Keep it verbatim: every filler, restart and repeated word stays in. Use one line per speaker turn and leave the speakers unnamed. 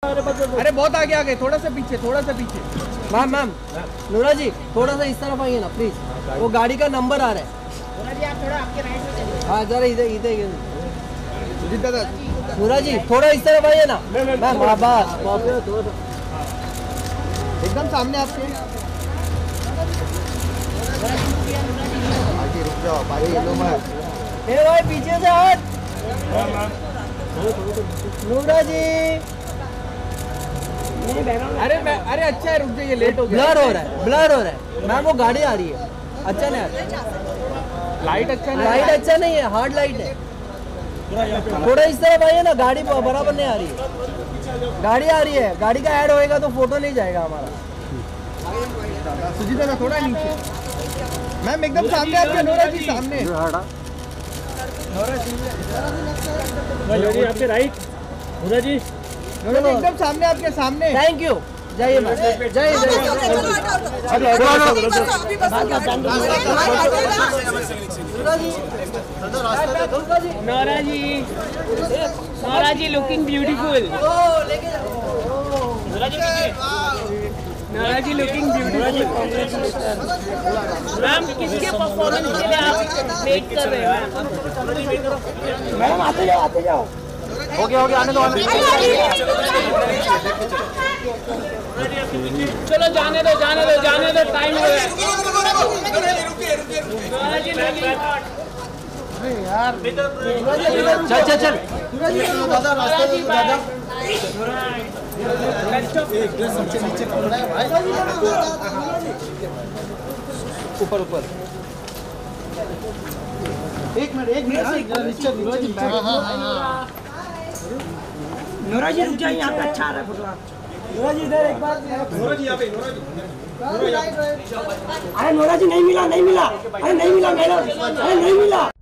अरे बहुत आगे आ गए, थोड़ा सा पीछे, थोड़ा सा पीछे।
मैम मैम नूरा जी थोड़ा सा इस तरफ आइए ना प्लीज, वो गाड़ी का नंबर आ रहा है।
नूरा जी आप थोड़ा आपके राइट में चलिए।
हाँ जरा इधर इधर
सुजीत दादा,
नूरा जी थोड़ा इस तरफ आइए ना मैम। हाँ बस
एकदम सामने आपके। आगे रुक जाओ, आगे लो मत।
ए भाई पीछे से हट। नूरा जी
अरे मैं अरे अच्छा है, रुक जाइए, लेट हो गया।
ब्लर हो रहा है, ब्लर हो रहा है मैम, वो गाड़ी आ रही है, अच्छा नहीं आ रही।
लाइट अच्छा नहीं,
लाइट अच्छा नहीं है, हार्ड लाइट है। थोड़ा इस तरफ आइए ना, गाड़ी बराबर नहीं आ रही है। गाड़ी आ रही है, गाड़ी का ऐड होएगा तो फोटो नहीं जाएगा हमारा।
सुजीत दादा थोड़ा नीचे। मैम एकदम सामने आपके, नूरा जी सामने। नूरा जी
आपके राइट, नूरा जी
नूरा जी एकदम सामने आपके, सामने।
थैंक यू, जाइए मैम, जाइए
Nora ji, Nora ji looking beautiful. Nora ji looking beautiful. Ma'am किसके परफॉर्मेंस के लिए आप वेट कर रहे हैं?
मैम आते जाओ, आते जाओ। हो गया हो गया, आने दो आने दो।
चलो जाने दो जाने दो जाने दो, टाइम हो गया।
चल चल चल
दादा रास्ते में दादा ऊपर ऊपर। एक मिनट एक मिनट नीचे नूरा जी।
नूरा जी रुक जाइए, यहाँ पे अच्छा आ रहा है फोटो।
नूरा जी इधर एक बार।
नूरा जी यहाँ पे, नूरा जी
अरे नूरा जी नहीं मिला, नहीं मिला, अरे नहीं मिला मैडम, अरे नहीं मिला।